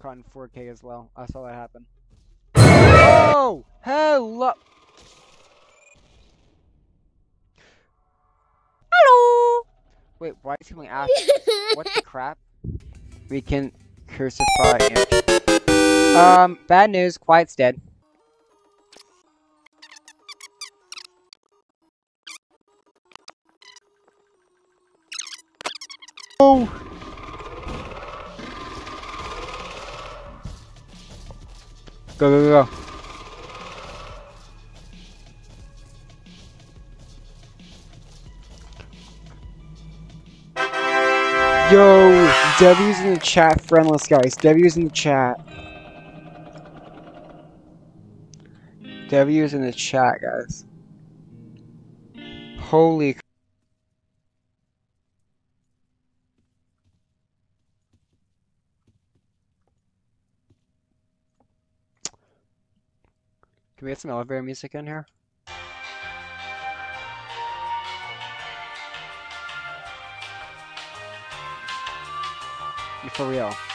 caught in 4K as well. I saw that happen. Oh! Hello! Hello! Wait, why is someone ask? What the crap? We can crucify him. Bad news. Quiet's dead. Oh! Go, go, go. Yo, W's in the chat, friendless guys. W's in the chat. W's in the chat, guys. Holy. Can we get some elevator music in here? For real.